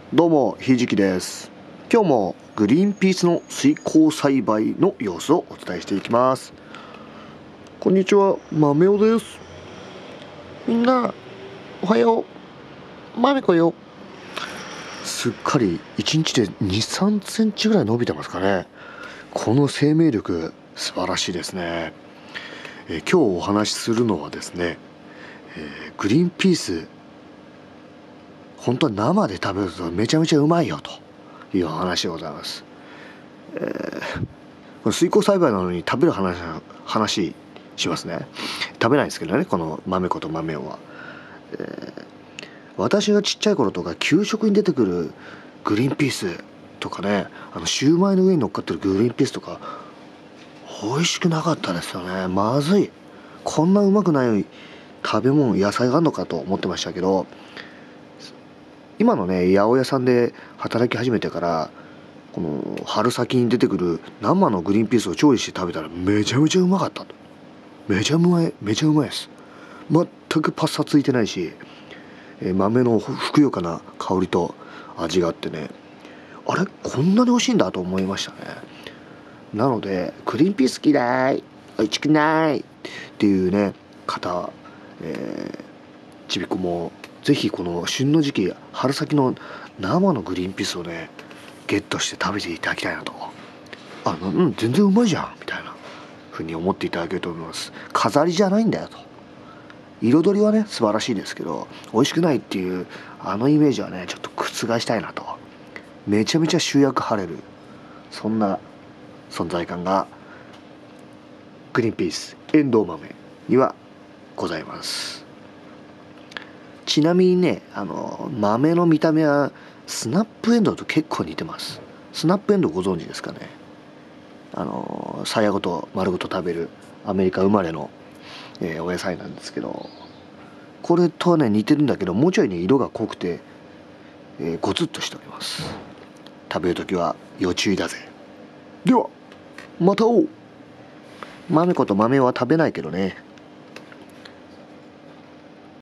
どうもひじきです。今日もグリーンピースの水耕栽培の様子をお伝えしていきます。こんにちは、豆尾です。みんなおはよう、豆子よ。すっかり1日で2、3センチぐらい伸びてますかね。この生命力素晴らしいですね。今日お話しするのはですね、グリーンピース本当は生で食べるとめちゃめちゃうまいよという話でございます。これ水耕栽培なのに食べる話しますね。食べないですけどね、この豆子と豆をは。私がちっちゃい頃とか給食に出てくるグリーンピースとかね、シューマイの上に乗っかってるグリーンピースとか美味しくなかったですよね。まずい、こんなうまくない食べ物野菜があるのかと思ってましたけど、今のね八百屋さんで働き始めてからこの春先に出てくる生のグリーンピースを調理して食べたらめちゃめちゃうまかったと。めちゃうまいです。全くパサついてないし、豆のふくよかな香りと味があってね、あれこんなに美味しいんだと思いましたね。なのでグリーンピース嫌い、美味しくないっていうね方、ちびっこもぜひこの旬の時期春先の生のグリーンピースをねゲットして食べていただきたいなと。全然うまいじゃんみたいなふうに思っていただけると思います。飾りじゃないんだよと。彩りはね素晴らしいですけど美味しくないっていうイメージはねちょっと覆したいなと。めちゃめちゃ集約張れる、そんな存在感がグリーンピースエンドウ豆にはございます。ちなみにね豆の見た目はスナップエンドウと結構似てます。スナップエンドウご存知ですかね。さやごと丸ごと食べるアメリカ生まれの、お野菜なんですけど、これとはね似てるんだけどもうちょいね色が濃くて、ゴツッとしております。食べるときは要注意だぜ。ではまた会おう。豆子と豆は食べないけどね。